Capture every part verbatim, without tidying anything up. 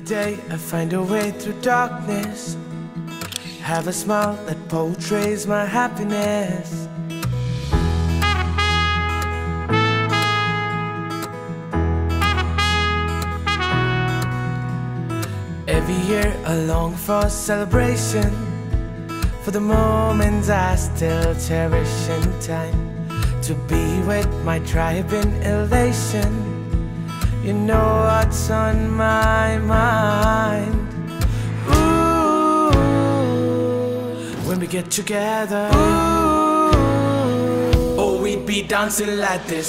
day I find a way through darkness. Have a smile that portrays my happiness. Every year I long for celebration, for the moments I still cherish in time, to be with my tribe in elation. You know what's on my mind. Ooh, when we get together, ooh, oh, we'd be dancing like this.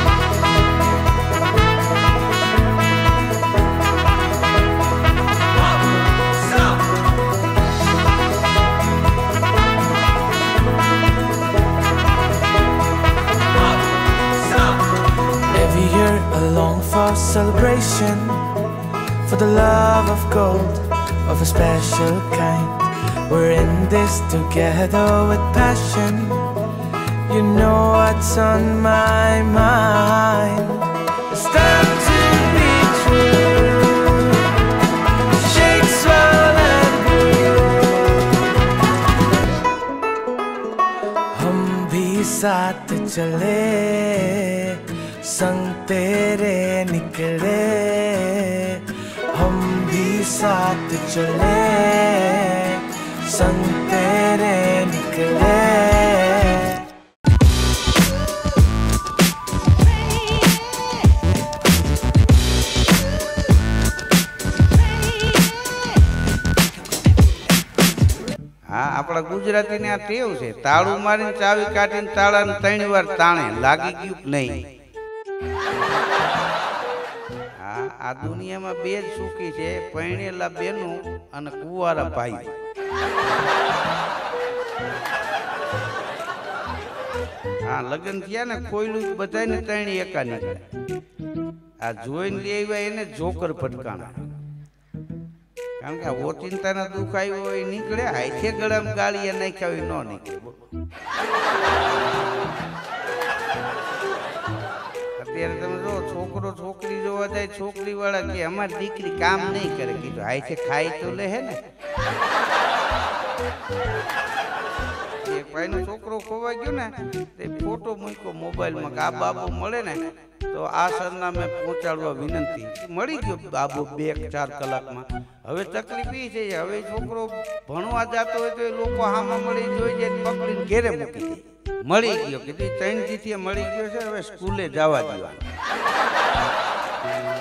For celebration, for the love of gold, of a special kind. We're in this together with passion. You know what's on my mind. It's time to be true. Shake, swirl and groove. हम भी साथ चले, संग तेरे निकले, हम भी साथ चले, संग तेरे निकले. हाँ, આપણા ગુજરાતીને આ ટેવ છે, તાળું મારીને ચાવી કાઢીને તાળાને ત્રણ વાર તાણે લાગી ગયું નહીં. હા, આ દુનિયામાં બે જ સુખી છે, પરણેલા બેનું અને કુંવારા ભાઈ. હા, લગ્ન થયા ને કોઈલું બધાને ત્રણે એકા નીકળે. આ જોઈને લઈ આવ્યા એને જોકર ભટકાણા. કારણ કે ઓચિંતાના દુઃખ આવ્યો હોય નીકળે, હાથે ગળામાં ગાળીએ નાખ્યા હોય ન નીકળે. અત્યારે તમે જો છોકરો છોકરી જોવા જાય, છોકરી વાળા કે અમારી દીકરી કામ નહીં કરે, કીધું હાથે ખાઈ તો લે હે ને. એક ભાઈનો છોકરો ખોવાઈ ગયો ને, તે ફોટો મૂક્યો મોબાઈલમાં કે આ બાબુ મળે ને તો આ સરનામે પહોંચાડવા વિનંતી. મળી ગયો બાબુ બે ચાર કલાકમાં. હવે તકલીફ એ છે, હવે છોકરો ભણવા જતો હોય તો એ લોકો હામાં મળી જોઈ જાય, પકડીને ઘેરે મૂકી દે. મળી ગયો, કીધું ત્રણ દીથી મળી ગયો છે, હવે સ્કૂલે જવા દેવાનું.